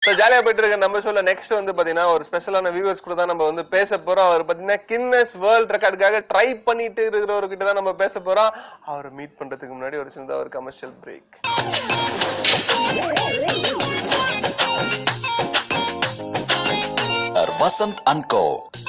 ஜாலியா போயிட்டு இருக்க நம்ம ஷோல நெக்ஸ்ட் வந்து பாத்தீங்கன்னா ஒரு ஸ்பெஷலான வியூவர்ஸ் கூட தான் நம்ம வந்து பேச போறோம். அவர் பாத்தீங்கன்னா கின்னஸ் வேர்ல்ட் ரெக்கார்டுக்காக ட்ரை பண்ணிட்டு இருக்கிறவர்கிட்ட தான் நம்ம பேச போறோம். அவரை மீட் பண்றதுக்கு முன்னாடி ஒரு சின்னதா ஒரு commercial break. Vasantha and Co.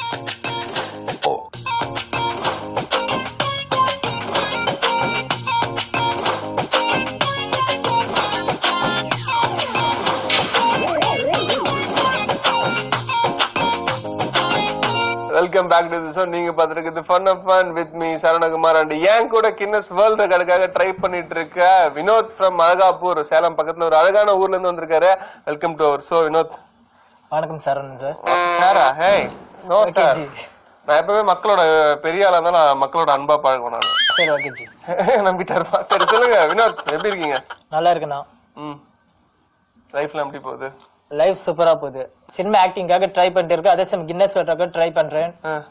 Welcome back to the show. நீங்க பாத்துக்கிட்டு fun of fun with me Saravanakumar and ஏன் கூட கின்னஸ் வேர்ல்ட் ரெக்கார்டுக்காக ட்ரை பண்ணிட்டு இருக்க வினோத் ஃப்ரம் அழகாப்பூர், சேலம் பக்கத்துல ஒரு அழகான ஊர்ல இருந்து வந்திருக்காரு. Welcome to our show Vinod. வணக்கம் சரவணன் சார். சாரா? ஹே நோ சார், நான் எப்பவுமே மக்களோட பெரிய ஆளா இருந்தா நான் மக்களோட அன்பா பழகுவேன் நான். சரி ஓகே ஜி. நம்பிட்டாருப்பா. சரி சொல்லுங்க வினோத், எப்படி இருக்கீங்க? நல்லா இருக்குண்ணா. லைஃப்ல எப்படி போகுது? லைஃப் சூப்பரா போகுது. சினிமா ஆக்டிங்காக ட்ரை பண்ணிட்டு இருக்கேன். அதே சமயம் கின்னஸ் வேர்ல்டுக்காக ட்ரை பண்றேன்.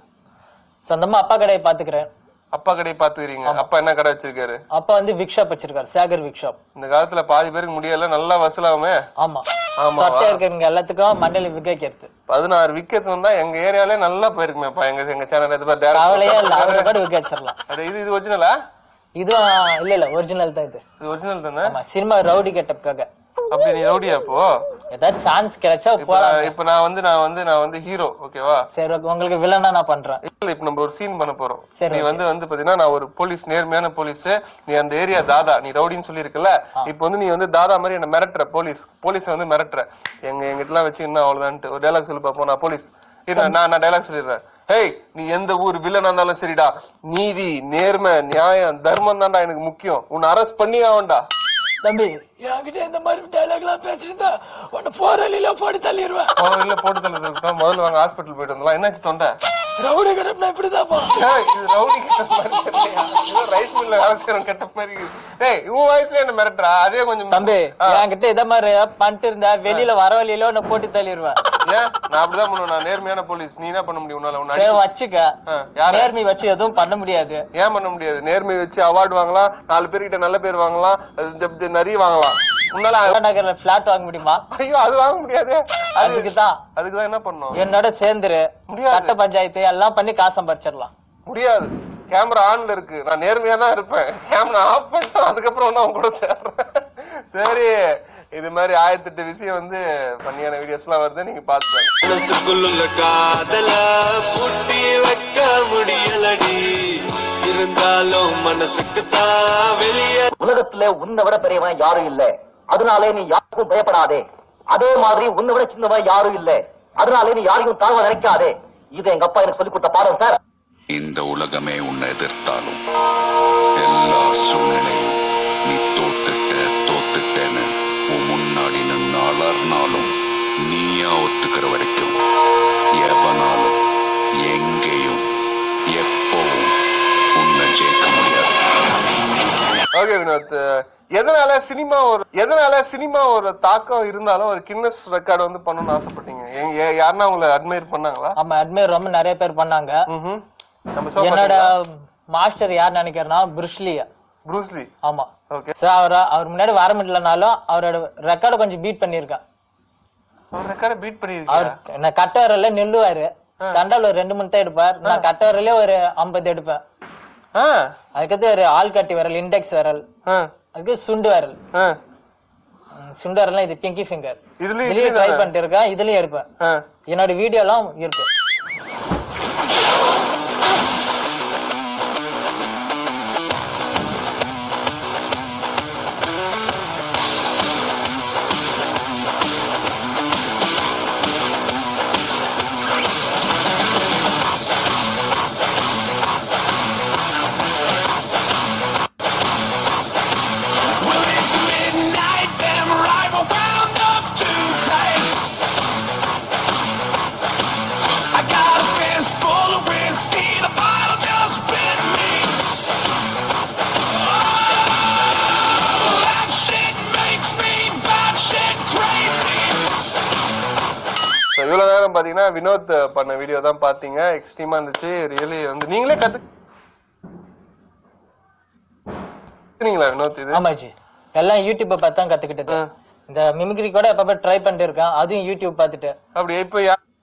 சொந்தமா அப்பா கடையை பாத்துக்கிறேன். அப்பா கடையை பாத்துக்கிறீங்க? அப்பா என்ன கடை வச்சிருக்காரு? அப்பா வந்து விக் ஷாப் வச்சிருக்காரு, சாகர் விக் ஷாப். இந்த காலத்துல பாதி பேருக்கு முடியல, நல்லா வசூலாமே. ஆமா ஆமா, சட்டை இருக்கிறவங்க எல்லாத்துக்கும் மண்டல விக்க வைக்கிறது. 16 விக்கெட் வந்தா எங்க ஏரியாலே நல்லா போயிருக்குமேப்பா. எங்க சேனல் இது பாரு, அவளையே இல்ல அவரை கூட விக்க வச்சிரலாம். இது ஒரிஜினலா? இது இல்ல ஒரிஜினல் தான். இது ஒரிஜினல் தானே? ஆமா, சினிமா ரவுடி கெட்டப்காக. அப்படி நீ ரவுடியா? அப்போ ஏதாவது சான்ஸ் கிடைச்சா போலாம். இப்ப நான் வந்து ஹீரோ, ஓகேவா? சரி ஓகே, உங்களுக்கு வில்லனா நான் பண்றேன். இல்ல இப்ப நம்ம ஒரு சீன் பண்ண போறோம். நீ வந்து பாத்தீங்கன்னா நான் ஒரு போலீஸ், நேர்மையான போலீஸ். நீ அந்த ஏரியா தாதா, நீ ரவுடின்னு சொல்லிருக்கல. இப்ப வந்து நீ வந்து தாதா மாதிரி என்ன மிரட்டுற, போலீஸ் வந்து மிரட்டுற. எங்கிட்ட எல்லாம் வச்சு என்ன அவ்வளவுதான்ட்டு ஒரு டைலாக் சொல்லி பாப்போம். நான் போலீஸ் நான் டைலாக் சொல்லிடுறேன். ஹேய், நீ எந்த ஊர் வில்லனா இருந்தாலும் சரிடா, நீதி நேர்மை நியாயம் தர்மம் தான்டா எனக்கு முக்கியம். உன்னை அரெஸ்ட் பண்ணி ஆவண்டா. தம்பி என்கிட்ட இந்த மாதிரி டைலாக் எல்லாம் பேசிருந்தா உன்னை போராளில போட்டு தள்ளிடுவேன். போட்டு தள்ளிருக்கோம். முதல்ல வாங்க ஹாஸ்பிட்டல் போயிட்டு வந்தலாம். என்னாச்சு தொண்டை? ரவுடி கெட்டப்னா இப்படிதான். ரவுடி கெட்டப் மாதிரி ரைஸ் மில்ல வேலை செய்யறோம் கெட்டப் மாதிரி. டேய் உன் வயசுல என்ன மிரட்டுறா? அதே கொஞ்சம் தம்பி என்கிட்ட இத மாதிரி பண்ணிட்டு இருந்தா வெளியில வர வழியில உன்னை போட்டு தள்ளிடுவேன். ஏன் நான் அப்படிதான் பண்ணுவேன்? நான் நேர்மையான போலீஸ். நீ என்ன பண்ண முடியும்? உன்னால வச்சுக்க. நேர்மை வச்சு எதுவும் பண்ண முடியாது. ஏன் பண்ண முடியாது? நேர்மை வச்சு அவார்டு வாங்கலாம், 4 பேர்கிட்ட நல்ல பேர் வாங்கலாம், நிறைய வாங்கலாம். உன்னால பிளாட் வாங்க முடியுமா? ஐயோ அது வாங்க முடியாது. அதுக்குதான் என்ன பண்ணும்? என்னோட சேர்ந்துரு, சட்ட பஞ்சாயத்து எல்லாம் பண்ணி காசு சம்பாதிச்சிடலாம். முடியாது. கேமரா ஆன்ல இருக்கு, நான் நேர்மையா தான் இருப்பேன். கேமரா ஆஃப் பண்ணிட்டு அதுக்கப்புறம் நான் கூட சேர்றேன். சரி, இது மாதிரி 1008 விஷயம் வந்து பண்ணியான வீடியோஸ் எல்லாம் வருது, நீங்க பாத்துக்கோங்க. மனசுக்குள்ள காதல பூட்டி வைக்க முடியலடி, இருந்தாலும் மனசுக்கு தான் வெளியே. உலகத்துல உன்னை விட பெரியவன் யாரும் இல்ல, அதனாலே நீ யாருக்கும் பயப்படாதே. அதே மாதிரி உன்னை விட சின்னவன் யாரும் இல்ல, அதனாலே நீ யாரையும் தாழ்வ நினைக்காதே. இது எங்க அப்பா எனக்கு சொல்லி கொடுத்த பாடம் சார். இந்த உலகமே உன்னை எதிர்த்தாலும் எல்லா சூழ்நிலையும் நீ தோத்துட்டேன்னு உன் முன்னாடி நின்று அலர்னாலும் நீயா ஒத்துக்கிற வரைக்கும் எவனாலும் எங்கேயும் எப்பவும் உன்னை ஜெயிக்க முடியாது. ஓகே வினோத், எதனால சினிமா ஒரு தாக்கம் இருந்தாலும் ஒரு கின்னஸ் ரெக்கார்டு வந்து பண்ணணும்னு ஆசைப்பட்டீங்க? யாருன்னா உங்களை அட்மையர் பண்ணாங்களா? ஆமா, அட்மையர் ரொம்ப நிறைய பேர் பண்ணாங்க. என்னோட மாஸ்டர் யார் நினைக்கிறேன்னா ப்ரூஸ்லி. ஆமா ஓகே. அவர் முன்னாடி வர முடியலனாலும் அவரோட ரெக்கார்டை கொஞ்சம் பீட் பண்ணிருக்கேன். அவர் நான் கட்ட வரல நெல்லுவாரு, தண்டால ஒரு 2-3 தான் எடுப்பார். நான் கட்ட வரல ஒரு 50 எடுப்பேன். அதுக்கடுத்து ஒரு ஆள் கட்டி விரல், இண்டெக்ஸ் விரல், அதுக்கு சுண்டு விரல். சுண்டு விரல் இது பிங்கி ஃபிங்கர். இதுலயும் ட்ரை பண்ணிட்டு இருக்கேன், இதுலயும் எடுப்பேன். என்னோட வீடியோ எல்லாம் இருக்கு. இவ்வளவு நேரம் பாத்தீங்கன்னா வினோத் பண்ண வீடியோ தான் பாத்தீங்க. எக்ஸ்ட்ரீமா இருந்துச்சு. ரியலி வந்து நீங்களே கத்துனீங்களா வினோத்? இது ஆமாஜி, எல்லாம் யூடியூப்பை பார்த்து தான் கத்துக்கிட்டது. இந்த மிமிக்ரி கூட எப்ப ட்ரை பண்ணிட்டு இருக்கேன், அதுவும் யூடியூப் பார்த்துட்டு. அப்படி இப்ப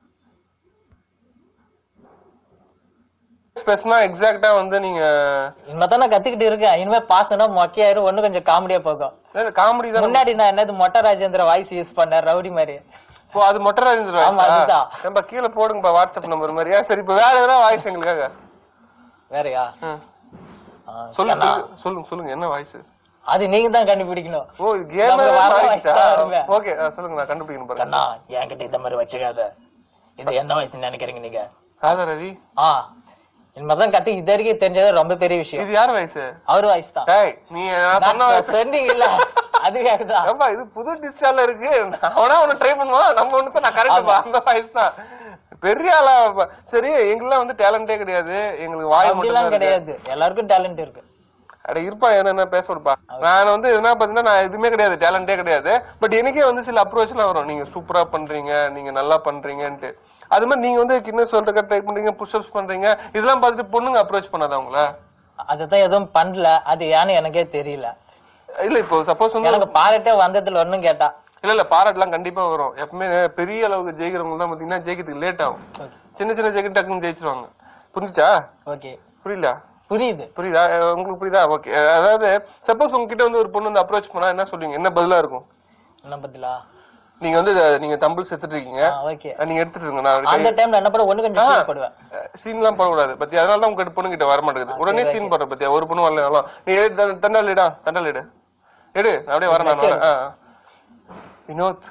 ஸ்பெஷலா எக்ஸாக்ட்டா வந்து நீங்க இனிமேதான் நான் கத்துக்கிட்டு இருக்கேன். இனிமே பாசனா மொக்கையாயிரும், ஒண்ணு கொஞ்சம் காமெடியா போகும். காமெடி தான். முன்னாடி நான் என்னது மொட்டை ராஜேந்திர வாய்ஸ் யூஸ் பண்ணேன், ரவுடி மாதிரி. ஓ அது மொட்டை ராஜேந்திர வாய்ஸ். நம்ம கீழே போடுங்கப்பா வாட்ஸ்அப் நம்பர் மாதிரியா. சரி இப்ப வேற எதனா வாய்ஸ் எங்களுக்காக. வேறயா? சொல்லுங்க சொல்லுங்க சொல்லுங்க என்ன வாய்ஸ்? அது நீங்க தான் கண்டுபிடிக்கணும். ஓ கேம் வாய்ஸா? ஓகே சொல்லுங்க நான் கண்டுபிடிக்கணும் பாருங்க. அண்ணா என்கிட்ட இந்த மாதிரி வச்சுக்காத. இது என்ன வாய்ஸ் நினைக்கிறீங்க நீங்க? காதா ரவி. இனிமேதான் கத்து இது வரைக்கும் தெரிஞ்சது ரொம்ப பெரிய விஷயம். இது யார் வாய்ஸ்? அவர் வாய்ஸ் தான். டேய் நீ நான் சொன்ன வாய்ஸ் சொன்னீங்கல்ல அதுக்காக தான். ஏம்பா இது புது டிஜிட்டல்ல இருக்கு. அவனா ஒன்னு ட்ரை பண்ணுவான். நம்ம ஒன்னு நான் கரெக்ட்டா அந்த வாய்ஸ் தான். பெரிய ஆளா. சரி எங்களுக்குலாம் வந்து டேலண்டே கிடையாது. எங்களுக்கு வாய் மட்டும் கிடையாது. எல்லாருக்கும் டேலண்ட் இருக்கு. அட இருப்பா என்ன பேச விடுப்பா. நான் வந்து என்ன பாத்தீங்கன்னா நான் எதுவுமே கிடையாது, டேலண்டே கிடையாது. பட் எனக்கே வந்து சில அப்ரோச் எல்லாம் வரும். நீங்க சூப்பரா பண்றீங்க, நீங்க நல்லா பண்றீங்கன்ட்டு. அது மாதிரி நீங்க வந்து கின்னஸ் சொல்றதுக்கு ட்ரை பண்றீங்க, புஷ்அப்ஸ் பண்றீங்க, இதெல்லாம் பார்த்துட்டு பொண்ணுங்க அப்ரோச் பண்ணாத உங்கள? அதுதான் எதுவும் பண்ணல. அது ஏன்னு எனக்கே தெரியல. இல்ல இப்போ சப்போஸ் வந்து எனக்கு பாராட்டே வந்ததுல ஒண்ணும் கேட்டா இல்ல பாராட்டெல்லாம் கண்டிப்பா வரும். எப்பவுமே பெரிய அளவுக்கு ஜெயிக்கிறவங்க தான் பாத்தீங்கன்னா ஜெயிக்கிறதுக்கு லேட் ஆகும். சின்ன சின்ன ஜெயிக்கிட்டு டக்குன்னு ஜெயிச்சிருவாங்க. புரிஞ்சுச்சா? ஓகே புரியல? புரியுதா உங்களுக்கு புரியுதா? ஓகே. அதாவது சப்போஸ் உங்ககிட்ட வந்து ஒரு பொண்ணு வந்து அப்ரோச் பண்ணா என்ன சொல்லுவீங்க? என்ன பதிலா இருக்கும்? என்ன பதிலா? நீங்க வந்து நீங்க தம்பிள் செத்துட்டு இருக்கீங்க, நீங்க எடுத்துட்டு இருங்க. நான் அந்த டைம்ல என்ன பண்ண ஒண்ணு கொஞ்சம் சீன் போடுவேன். சீன்லாம் போட கூடாது பத்தி. அதனால தான் உங்க பொண்ணு கிட்ட வர மாட்டேங்குது. உடனே சீன் போடுற பத்தியா? ஒரு பொண்ணு வரல. நீ தண்டால் எடு அப்படியே வரேன் நான். வினோத்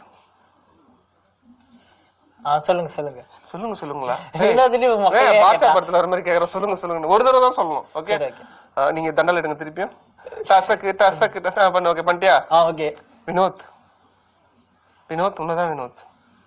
சொல்லுங்களா? படத்துல வர மாதிரி கேக்குற. சொல்லுங்க ஒரு தடவை தான் சொல்லணும். ஓகே நீங்க தண்டால் எடுங்க திருப்பியும். டசக்கு பண்ண. ஓகே பண்ணிட்டியா? ஓகே. வினோத் உன்னதான் வினோத்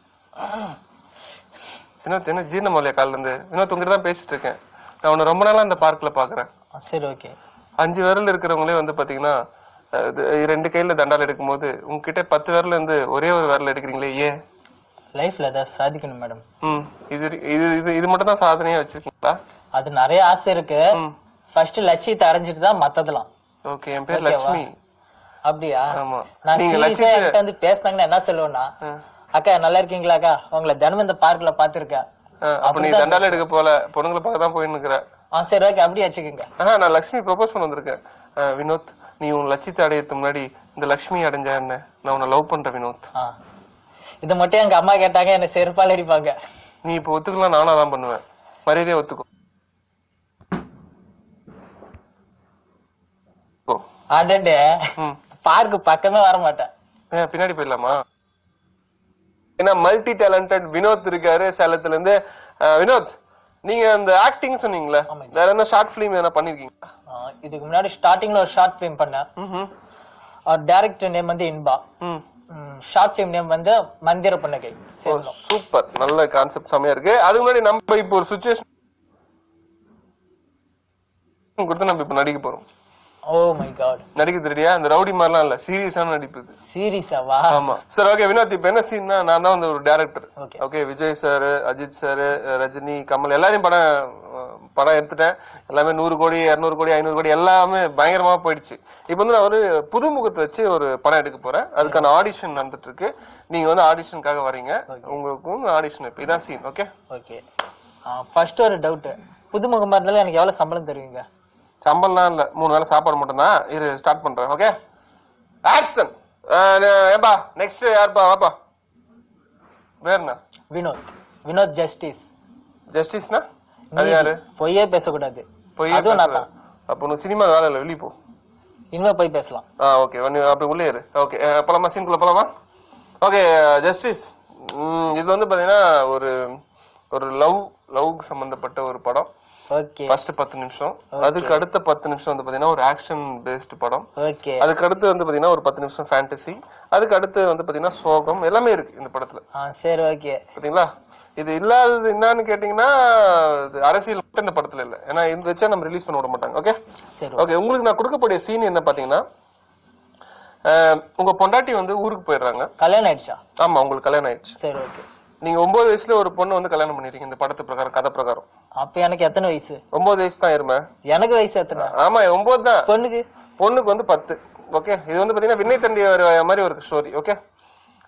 என்ன ஜீரணம் இல்லையா காலில இருந்து? வினோத் உங்ககிட்ட தான் பேசிட்டு இருக்கேன். நான் உன்னை ரொம்ப நாளா அந்த பார்க்ல பாக்குறேன். சரி ஓகே. 5 விரல் இருக்கிறவங்களே வந்து பாத்தீங்கன்னா 2 கையில தண்டால் எடுக்கும் போது உங்ககிட்ட 10 விரல் இருந்து ஒரே ஒரு விரல் எடுக்கிறீங்களே, ஏன்? லைஃப்ல ஏதாவது சாதிக்கணும் மேடம். இது மட்டும் தான் சாதனையா வச்சிருக்கீங்களா? அது நிறைய ஆசை இருக்கு. ஃபர்ஸ்ட் லட்சியத்தை அடைஞ்சிட்டு தான் மத்ததெல்லாம். ஓகே. என் பேர் லட்சுமி. அப்படியா? ஆமா. நான் சீரியஸா என்கிட்ட வந்து பேசினாங்கன்னா என்ன சொல்லுவேன்னா, அக்கா நல்லா இருக்கீங்களா அக்கா, உங்களை தினமும் இந்த பார்க்ல பாத்துருக்கேன். அப்ப நீ தண்டால் எடுக்க போல, பொண்ணுங்களை பார்க்க தான் போயின்னு இருக்கிற. சரி ஓகே அப்படியே வச்சுக்கோங்க. நான் லட்சுமி ப்ரொபோஸ் பண்ண வந்திருக்கேன். வினோத் நீ உன் லட்சியத்தை அடையறதுக்கு முன்னாடி இந்த லட்சுமி அடைஞ்சா என்ன? நான் உன்னை லவ் பண்றேன் வினோத். இதை மட்டும் எங்க அம்மா கேட்டாங்க என்ன செருப்பால் அடிப்பாங்க. நீ இப்ப ஒத்துக்கலாம், நானா தான் பண்ணுவேன். மரியாதையா ஒத்துக்கோ. அடடே பார்க்கு பக்கமே வர மாட்டேன். பின்னாடி போயிடலாமா? ஏன்னா மல்டி டேலண்டட் வினோத் இருக்காரு சேலத்துல இருந்து. வினோத் நீங்க அந்த ஆக்டிங் சொன்னீங்களே, வேற என்ன ஷார்ட் பிலிம் என்ன பண்ணிருக்கீங்களா? இதுக்கு முன்னாடி ஸ்டார்டிங்ல ஒரு ஷார்ட் பிலிம் பண்ணேன். டைரக்டர் நேம் வந்து இன்பா. ஷார்ட் பிலிம் நேம் வந்து மந்திர புன்னகை. சூப்பர், நல்ல கான்செப்ட், செமையா இருக்கு. அதுக்கு முன்னாடி நம்ம இப்போ ஒரு சிச்சுவேஷன் கொடுத்து நம்ம இப்ப நடிக்க போறோம். Oh my God. நடிக்க தெரியா? அந்த ரவுடி மாதிரிலாம் இல்ல, சீரியஸான நடிப்பு. சீரியஸாவா? ஆமா சார். ஓகே வினோத், இப்ப என்ன சீன்னா, நான் தான் வந்து ஒரு director. Okay Vijay sir, Ajith sir, Rajini, Kamal எல்லாரையும் படம் எடுத்துட்டேன். எல்லாமே 100 கோடி 200 கோடி 500 கோடி எல்லாமே பயங்கரமா போயிடுச்சு. இப்ப வந்து நான் ஒரு புது முகத்தை வச்சு ஒரு படம் எடுக்க போறேன். அதுக்கான ஆடிஷன் நடந்துட்டு இருக்கு. நீங்க வந்து ஆடிஷனுக்காக வரீங்க. உங்களுக்கு ஆடிஷன் இப்ப இதான் சீன். Okay okay. ஃபர்ஸ்ட் ஒரு டவுட், புதுமுகமா இருந்தாலும் எனக்கு எவ்வளவு சம்பளம் தருவீங்க? சம்பளம்லாம் இல்ல, 3 வேளை சாப்பாடு மட்டும் தான். இரு ஸ்டார்ட் பண்றேன். Okay action. ஏப்பா நெக்ஸ்ட் யார்ப்பா? வாப்பா. வேற என்ன? வினோத் ஜஸ்டிஸ். ஜஸ்டிஸ்னா அது யாரு? பொய்யே பேசக்கூடாது. பொய்யே பேசக்கூடாது. அப்போ உனக்கு சினிமா வேலை இல்ல, வெளிய போ. இனிமே போய் பேசலாம். ஓகே அப்படி உள்ளே இரு. ஓகே போலாமா? சீனுக்குள்ள போலாமா? Okay justice. இது வந்து பாத்தீங்கன்னா ஒரு லவ் சம்பந்தப்பட்ட ஒரு படம். ஓகே. ஃபர்ஸ்ட் 10 நிமிஷம், அதுக்கு அடுத்த 10 நிமிஷம் வந்து பாத்தீங்கன்னா ஒரு ஆக்ஷன் பேஸ்ட் படம். ஓகே. அதுக்கு அடுத்து வந்து பாத்தீங்கன்னா ஒரு 10 நிமிஷம் ஃபேண்டசி. அதுக்கு அடுத்து வந்து பாத்தீங்கன்னா சோகம், எல்லாமே இருக்கு இந்த படத்துல. சரி ஓகே. பாத்தீங்களா? இது இல்லாதது என்னன்னு கேட்டீங்கன்னா அரசியல் மட்டும் இந்த படத்துல இல்ல. ஏன்னா இந்த வச்சா நம்ம ரிலீஸ் பண்ண விட மாட்டாங்க. ஓகே சரி ஓகே. உங்களுக்கு நான் கொடுக்கக்கூடிய சீன் என்ன பாத்தீங்கன்னா, உங்க பொண்டாட்டி வந்து ஊருக்கு போயிடுறாங்க. கல்யாணம் ஆயிடுச்சா? ஆமா, உங்களுக்கு கல்யாணம் ஆயிடுச்சு. சரி ஓகே. நீங்க 9 வயசுல ஒரு பொண்ணு வந்து கல்யாணம் பண்ணிருக்கீங்க இந்த படத்து பிரகாரம், கதை பிரகாரம். அப்ப எனக்கு எத்தனை வயசு? 9 வயசு தான் இருமே. எனக்கு வயசு எத்தனை? ஆமா 9 தான். பொண்ணுக்கு வந்து 10. ஓகே. இது வந்து பாத்தீங்கன்னா விண்ணை தண்டி மாதிரி ஒரு ஸ்டோரி. ஓகே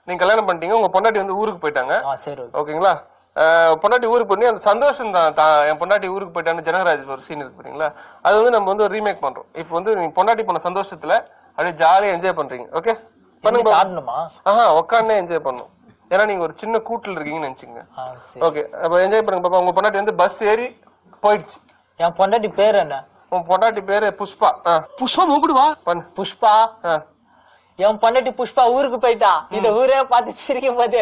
நீங்க கல்யாணம் பண்ணிட்டீங்க, உங்க பொண்டாட்டி வந்து ஊருக்கு போயிட்டாங்க. சரி ஓகேங்களா? பொண்டாட்டி ஊருக்கு பண்ணி அந்த சந்தோஷம் தான், என் பொண்டாட்டி ஊருக்கு போயிட்டான்னு ஜனகராஜ் ஒரு சீன் இருக்கு பாத்தீங்களா, அது வந்து நம்ம வந்து ரீமேக் பண்றோம். இப்போ வந்து நீங்க பொண்டாட்டி பண்ண சந்தோஷத்துல அப்படியே ஜாலியா என்ஜாய் பண்றீங்க. ஓகே பண்ணுங்க. உட்காந்து என்ஜாய் பண்ணும். ஏன்னா நீங்க ஒரு சின்ன கூட்டுல இருக்கீங்கன்னு நினைச்சுங்க. ஓகே அப்ப என்ஜாய் பண்ணுங்க பாப்பா. உங்க பொண்டாட்டி வந்து பஸ் ஏறி போயிடுச்சு. என் பொண்டாட்டி பேர் என்ன? உன் பொண்டாட்டி பேரு புஷ்பா. புஷ்பா மூக்குடுவா பண்ணு. புஷ்பா. என் பொண்டாட்டி புஷ்பா ஊருக்கு போயிட்டா. இந்த ஊரே பார்த்து சிரிக்கும் போது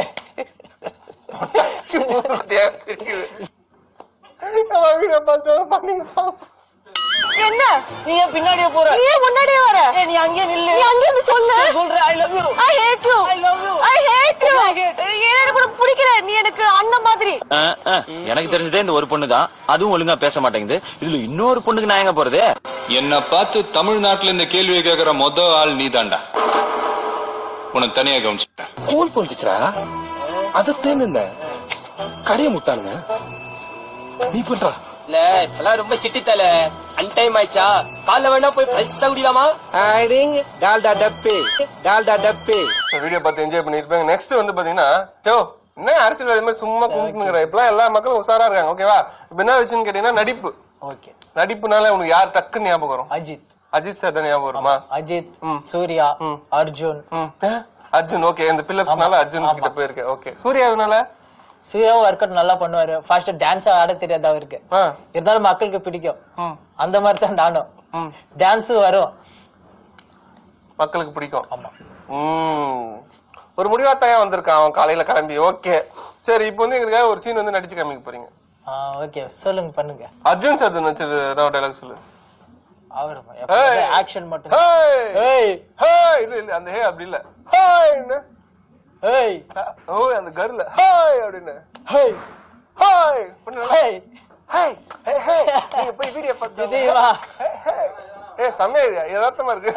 என்ன நீ ஏன் பின்னாடியே போற? நீ ஏன் முன்னாடியே வர? நீ அங்கேயே நில்லு. நீ அங்கேயே வந்து சொல்லு. சொல்ற I love you. I hate you. I love you. I hate you. எனக்கு கூட பிடிக்கல. நீ எனக்கு அண்ணன் மாதிரி. எனக்கு தெரிஞ்சதே இந்த ஒரு பொண்ணு தான், அதுவும் ஒழுங்கா பேச மாட்டேங்குது. இதுல இன்னொரு பொண்ணுக்கு நான் எங்க போறது? என்ன பார்த்து தமிழ்நாட்டுல இந்த கேள்வியை கேட்கிற மொத ஆள் நீ தாண்டா. உனக்கு தனியா கவனிச்சுட்டேன். கூல் பண்ணிச்சுரா அதத்தேன்னு என்ன கரைய முட்டானுங்க நீ பண்றா இல்ல இப்பெல்லாம் ரொம்ப சிட்டித்தல அன்டைம் ஆயிடுச்சா, காலைல வேணா போய் ஃப்ரெஷ்ஷா குடிக்கலாமா? டால்டா டப்பே டால்டா டப்பே. வீடியோ பார்த்து என்ஜாய் பண்ணிருப்பாங்க. நெக்ஸ்ட் வந்து பாத்தீங்கன்னா என்ன அரசியல் அது மாதிரி சும்மா கும்பிட்டுங்கிற இப்பெல்லாம் எல்லா மக்களும் உஷாரா இருக்காங்க. ஓகேவா? இப்ப என்ன வச்சுன்னு கேட்டீங்கன்னா நடிப்பு. ஓகே நடிப்புனால உனக்கு யார் டக்குன்னு ஞாபகம் வரும்? அஜித். அஜித் சார் தான் ஞாபகம் வருமா? அஜித், சூர்யா, அர்ஜுன். அர்ஜுன். ஓகே இந்த பில்லப்ஸ்னால அர்ஜுன் கிட்ட போயிருக்கேன். ஓகே சூர்யானால சூர்யாவும் ஒர்க் அவுட் நல்லா பண்ணுவாரு. ஃபர்ஸ்ட் டான்ஸ் ஆட தெரியாதா அவருக்கு, இருந்தாலும் மக்களுக்கு பிடிக்கும். அந்த மாதிரி தான் நானும். டான்ஸும் வரும், மக்களுக்கு பிடிக்கும். ஆமா. ஒரு முடிவாத்தாயா வந்திருக்கான் அவன் காலையில கிளம்பி. ஓகே சரி, இப்போ வந்து எங்களுக்காக ஒரு சீன் வந்து நடிச்சு காமிக்க போறீங்க. ஓகே சொல்லுங்க பண்ணுங்க. அர்ஜுன் சார் நடிச்சது ஏதாவது டைலாக் சொல்லு. அவர் ஆக்ஷன் மட்டும். இல்ல இல்ல அந்த ஹே அப்படி இல்ல. ஹேய்னு ஹேய் ஓ அந்த கர்ல ஹேய் அப்படினு ஹேய் ஹேய் பண்ணு. ஹேய் ஹேய் ஹேய் நீ போய் வீடியோ பாத்து இதேவா. ஏய் சமேதியா யதார்த்தமா இருக்கு.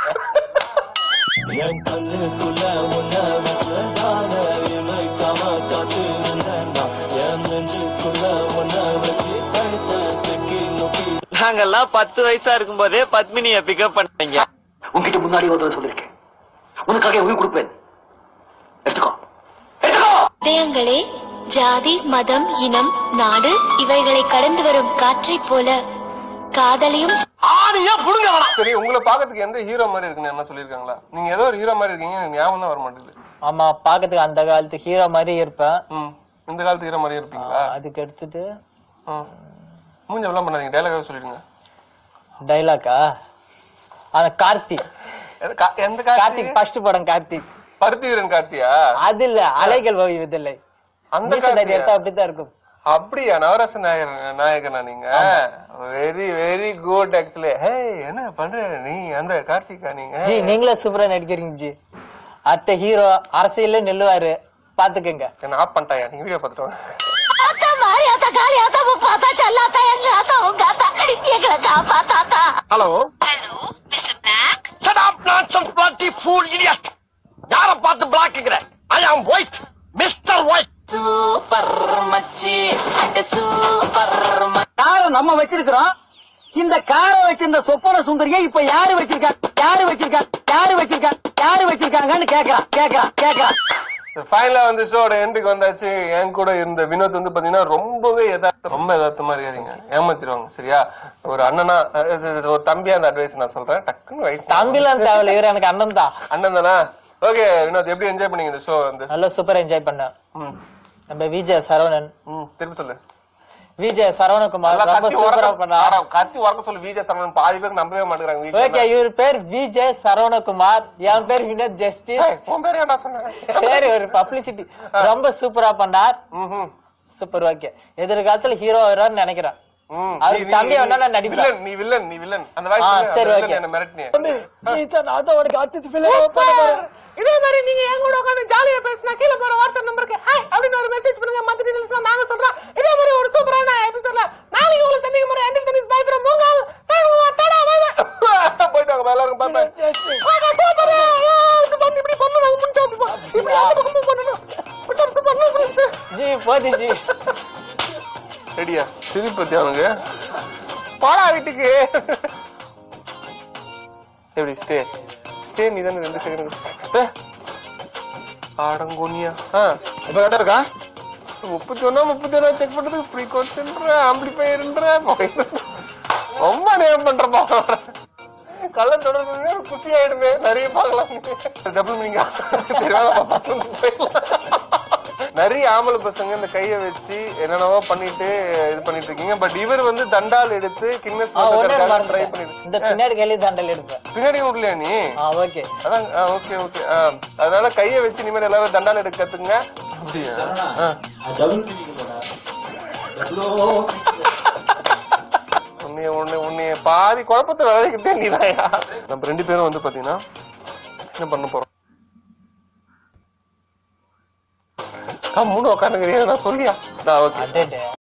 என் கண்ணுக்குள்ள உன்னை வச்சதால என்னை காத்து இருந்தேன்னா என் நெஞ்சுக்குள்ள உன்னை வச்சு கைத்த தெக்கி நோக்கி. நாங்கெல்லாம் 10 வயசா இருக்கும் போதே பத்மினிய பிக்கப் பண்ணீங்க. உன்கிட்ட முன்னாடி ஒரு சொல்லிருக்கேன், உனக்காக உயிர் கொடுப்பேன், எடுத்துக்கோ. இதயங்களே, ஜாதி மதம் இனம் நாடு இவைகளை கடந்து வரும் காற்றை போல காதலையும் சரி. உங்களை பாக்கிறதுக்கு எந்த ஹீரோ மாதிரி இருக்குன்னு என்ன சொல்லிருக்காங்களா? நீங்க ஏதோ ஒரு ஹீரோ மாதிரி இருக்கீங்க, ஞாபகம் தான் வர மாட்டேங்குது. ஆமா பாக்கிறதுக்கு அந்த காலத்து ஹீரோ மாதிரி இருப்பேன். இந்த காலத்து ஹீரோ மாதிரி இருப்பீங்களா? அதுக்கு எடுத்துட்டு மூஞ்ச எல்லாம் பண்ணாதீங்க, டைலாக் சொல்லிடுங்க. டைலாக்கா? அந்த கார்த்திக். எந்த கார்த்திக் ஃபர்ஸ்ட் படம் கார்த்திக். பருத்தி வீரன் கார்த்தியா? அது இல்ல, அலைகள் ஓய்வதில்லை. அந்த எடுத்தா அப்படித்தான் இருக்கும். அப்படியா? நவரச நாயகனா நீங்க? Very very good actually. Hey என்ன பண்ற நீ? அந்த கார்த்திகா நீங்க? ஜி நீங்களே சூப்பரா நடிக்கிறீங்க ஜி. அடுத்த ஹீரோ அரசியல்ல நில்லுவாரு, பாத்துக்கங்க. என்ன ஆப் பண்ணிட்டாயா? நீங்க வீடியோ பாத்துட்டு வாங்க. Hello mister black. shut up nonsense bloody fool idiot. யார பார்த்து பிளாக்ங்கற? I am white, Mr. White. Super மச்சி, அட சூப்பர் மச்சி. காரை நம்ம வச்சிருக்கிறோம், இந்த காரை வச்சிருந்த சொப்பன சுந்தரியை இப்ப யாரு வச்சிருக்காங்கன்னு கேக்குறான். ஃபைனலா வந்து ஷோட எண்டுக்கு வந்தாச்சு. என் கூட இருந்த வினோத் வந்து பாத்தீங்கன்னா ரொம்பவே ரொம்ப யதார்த்தமா இருக்காதீங்க, ஏமாத்திடுவாங்க. சரியா? ஒரு அண்ணனா ஒரு தம்பியா அந்த அட்வைஸ் நான் சொல்றேன். டக்குன்னு வயசு தம்பிலாம் தேவையில்ல, இவரு எனக்கு அண்ணன் தான். அண்ணன் தானா? ஓகே வினோத், எப்படி என்ஜாய் பண்ணீங்க இந்த ஷோ வந்து? நல்லா சூப்பரா என்ஜாய் பண்ணேன். நம்ம விஜய் சரவணன். திருப்பி சொல்லு. விஜய் சரவணகுமார் ரொம்ப சூப்பரா பண்ணாரு. கத்தி உரக்க சொல்லு. விஜய் சரவணன் பாதி பேருக்கு நம்பவே மாட்டேங்கிறாங்க. ஓகே இவர் பேர் விஜய் சரவணகுமார், என் பேர் வினோத் ஜஸ்டிஸ். உன் பேர் என்ன சொன்னேன்? சரி ஒரு பப்ளிசிட்டி. ரொம்ப சூப்பரா பண்ணார். சூப்பர். ஓகே எதிர்காலத்துல ஹீரோ வருவான்னு நினைக்கிறேன். அவருக்கு தம்பி வேணா நடிப்பேன். நீ வில்லன் அந்த வாய்ஸ் சரி ஓகே. என்ன மிரட்டினே நான் தான் உனக்கு அடுத்து ஃபிலிம் பண்ண போறேன். இதே மாதிரி நீங்க என் கூட உட்கார்ந்து ஜாலியா பேசினா கீழ போற வாட்ஸ்அப் நம்பருக்கு ஹாய் அப்படின்னு ஒரு மெசேஜ் பண்ணுங்க. மத்த டீடைல்ஸ்லாம் நாங்க சொல்றோம். இதே மாதிரி ஒரு சூப்பரான எபிசோட்ல நாளைக்கு உங்களை சந்திக்க போறேன். எண்ட் திஸ் பை ஃப்ரம் மூங்கல். Tata bye bye. போய்ட்டாங்க எல்லாரும். Bye bye. சூப்பர். இப்படி பண்ணனும், முடிஞ்சா இப்படி அந்த பக்கம் பண்ணனும். விட்டர்ஸ் பண்ணனும். ஜி போதி ஜி. ரெடியா? திருப்பதி அவங்க பாடா வீட்டுக்கு. எப்படி ஸ்டே நீ தானே 2 செகண்ட் ஆடங்கோனியா இப்ப கரெக்டா இருக்கா? 31 செக் பண்றதுக்கு ஃப்ரீக்வன்சின்ற ஆம்பிளிஃபையர்ன்ற ரொம்ப நேம் பண்றப்பா. கள்ள தொடர்பு குசி ஆயிடுமே, நிறைய பார்க்கலாம். டபுள் மீனிங்கா நிறைய ஆம்பளை பசங்க இந்த கைய வச்சு என்னென்னவோ பண்ணிட்டு இது பண்ணிட்டு இருக்கீங்க. பட் இவர் வந்து தண்டால் எடுத்து கின்னஸ் ட்ரை பண்ணிட்டு இந்த பின்னாடி கையில தண்டால் எடுப்பேன். பின்னாடி விடலையா நீ? ஓகே அதான் ஓகே ஓகே. அதனால கைய வச்சு இனிமேல் எல்லாரும் தண்டால் எடுக்க கத்துங்க. உன்னைய பாதி குழப்பத்தை விளைவிக்கதே நீதாயா. நம்ம 2 பேரும் வந்து பாத்தீங்கன்னா என்ன பண்ண போறோம்? கம்முன்னு உட்காந்துக்கிறியா? நான் சொல்லியா? ஓகே.